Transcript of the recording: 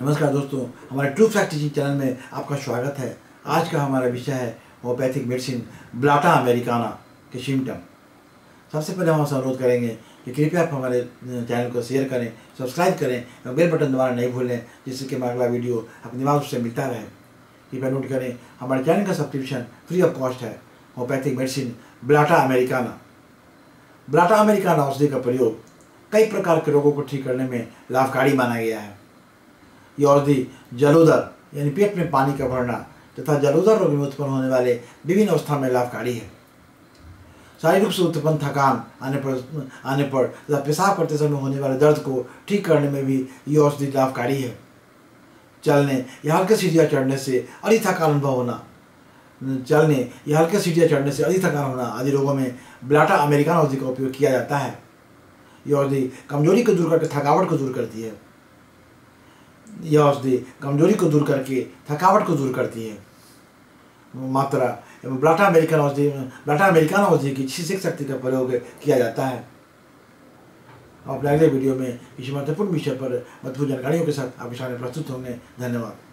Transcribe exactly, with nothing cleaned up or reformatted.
नमस्कार दोस्तों, हमारे ट्रू फैक्ट टीचिंग चैनल में आपका स्वागत है। आज का हमारा विषय है होम्योपैथिक मेडिसिन ब्लाटा अमेरिकाना के सिम्टम। सबसे पहले हम आपसे अनुरोध करेंगे कि कृपया आप हमारे चैनल को शेयर करें, सब्सक्राइब करें और बेल बटन दबाना नहीं भूलें, जिससे कि हमारा अगला वीडियो अपने माध्यम से मिलता रहे। कृपया नोट करें, हमारे चैनल का सब्सक्रिप्शन फ्री ऑफ कॉस्ट है। Homeopathic medicine Blatta Americana. Blatta Americana औषधि का प्रयोग कई प्रकार के रोगों को ठीक करने में लाभकारी माना गया है। यह औषधि जलोदर यानी पेट में पानी का भरना तथा जलोदर रोग में उत्पन्न होने वाले विभिन्न अवस्था में लाभकारी है। शारीरिक रूप से उत्पन्न थकान आने पर आने पर तथा पेशाब करते समय होने वाले दर्द को ठीक करने में भी यह औषधि लाभकारी है। चलने या हल्के सीढ़ियाँ चढ़ने से अधिक थकान अनुभव होना चलने या हल्के सीढ़ियाँ चढ़ने से अधिक थकान होना आदि रोगों में ब्लाटा अमेरिकाना औषधि का उपयोग किया जाता है। यह औषधि कमजोरी को दूर करके थकावट को दूर करती है। यह औषधि कमजोरी को दूर करके थकावट को दूर करती है। मात्रा एवं ब्लाटा अमेरिकाना औषधि ब्लाटा अमेरिकाना औषधि की चिकित्सक शक्ति का प्रयोग किया जाता है। अपने अगले वीडियो में किसी महत्वपूर्ण विषय पर महत्वपूर्ण जानकारियों के साथ आपके सामने प्रस्तुत होंगे। धन्यवाद।